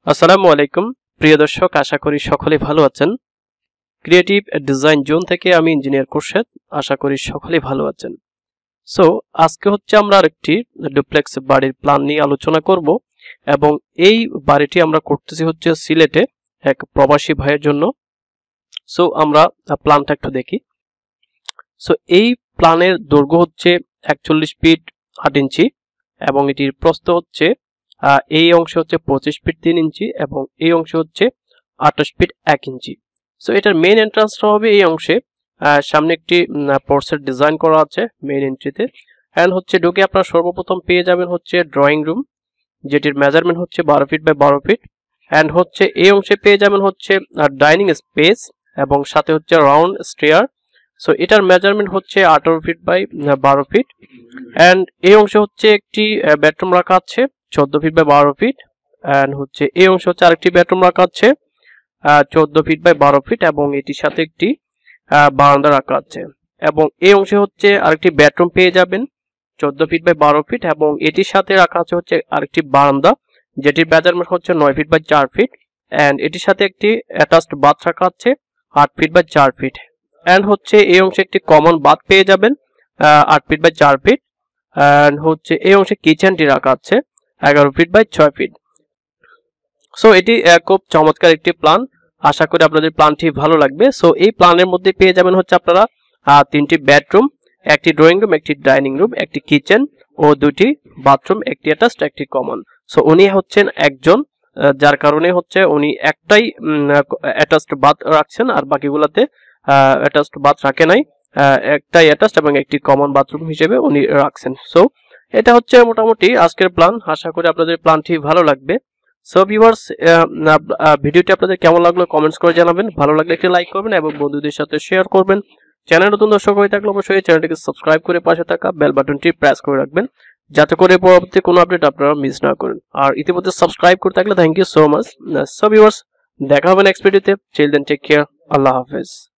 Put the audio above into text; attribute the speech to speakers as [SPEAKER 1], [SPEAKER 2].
[SPEAKER 1] আসসালামু আলাইকুম প্রিয় দর্শক, আশা করি সকলে ভালো আছেন। ক্রিয়েটিভ ডিজাইন জোন থেকে আমি ইঞ্জিনিয়ার খুরশেদ, আশা করি সকলে ভালো আছেন। সো আজকে হচ্ছে আমরা আরেকটি ডুপ্লেক্স বাড়ির প্ল্যান নিয়ে আলোচনা করব এবং এই বাড়িটি আমরা করতেছি হচ্ছে সিলেটে এক প্রবাসী ভাইয়ের জন্য। সো আমরা প্ল্যানটা একটু দেখি। সো এই প্ল্যানের দৈর্ঘ্য হচ্ছে 41 ফিট 8 ইঞ্চি এবং এটির প্রস্থ হচ্ছে এই অংশে হচ্ছে 25 ফিট 3 ইঞ্চি এবং এই অংশে হচ্ছে 28 ফিট 1 ইঞ্চি। সো এটার মেইন এন্ট্রান্সটা হবে এই অংশে। সামনে একটি পোর্টসের ডিজাইন করা আছে মেইন এন্ট্রিতে। অ্যান্ড হচ্ছে ঢুকে আপনারা সর্বপ্রথম পেয়ে যাবেন হচ্ছে ড্রয়িং রুম, যেটির মেজারমেন্ট হচ্ছে 12 ফিট বাই 12 ফিট। অ্যান্ড হচ্ছে এই অংশে পেয়ে যাবেন হচ্ছে ডাইনিং স্পেস এবং সাথে হচ্ছে রাউন্ড স্টেয়ার। সো এটার মেজারমেন্ট হচ্ছে 18 ফিট বাই 12 ফিট। অ্যান্ড এই অংশে হচ্ছে একটি বেডরুম রাখা আছে 14 ফিট বাই 12 ফিট। অ্যান্ড হচ্ছে এই অংশে হচ্ছে আরেকটি বেডরুম রাখা আছে 14 ফিট বাই 12 ফিট এবং এটির সাথে একটি বারান্দা রাখা আছে। এবং এই অংশে হচ্ছে আরেকটি বেডরুম পেয়ে যাবেন 14 ফিট বাই 12 ফিট এবং এটির সাথে রাখা আছে হচ্ছে আরেকটি বারান্দা, যেটির মেজারমেন্ট হচ্ছে 9 ফিট বাই 4 ফিট। অ্যান্ড এটির সাথে একটি অ্যাটাচড বাথ রাখা আছে 8 ফিট বাই 4 ফিট। অ্যান্ড হচ্ছে এই অংশে একটি কমন বাথ পেয়ে যাবেন 8 ফিট বাই 4 ফিট। অ্যান্ড হচ্ছে এই অংশে কিচেনটি রাখা আছে 11 ফিট বাই 6 ফিট। সো এটি খুব চমৎকার একটি প্ল্যান, আশা করি আপনাদের প্ল্যানটি ভালো লাগবে। সো এই প্ল্যানের মধ্যে পেয়ে যাবেন হচ্ছে আপনারা 3টি বেডরুম, একটি ড্রয়িং রুম, একটি ডাইনিং রুম, একটি কিচেন ও 2টি বাথরুম, একটি অ্যাটাচড একটি কমন। সো উনি হচ্ছেন একজন, যার কারণে হচ্ছে উনি একটাই অ্যাটাচড বাথ রাখছেন আর বাকিগুলোতে অ্যাটাচড বাথ রাখে নাই, একটাই অ্যাটাচড এবং একটি কমন বাথরুম হিসেবে উনি রাখছেন। সো এটা হচ্ছে মোটামুটি আজকের প্ল্যান, আশা করি আপনাদের প্ল্যানটি ভালো লাগবে। সো ভিউয়ার্স, ভিডিওটি আপনাদের কেমন লাগলো কমেন্টস করে জানাবেন, ভালো লাগলে একটি লাইক করবেন এবং বন্ধুদের সাথে শেয়ার করবেন। চ্যানেল নতুন দর্শক হয়ে থাকলে অবশ্যই চ্যানেলটিকে সাবস্ক্রাইব করে পাশে থাকা বেল বাটনটি প্রেস করে রাখবেন, যাতে করে পরবর্তী কোনো আপডেট আপনারা মিস না করেন। আর ইতিমধ্যে সাবস্ক্রাইব করে থাকলে thank you so much. So viewers, দেখা হবে নেক্সট ভিডিওতে। টিল দেন টেক কেয়ার, আল্লাহ হাফেজ।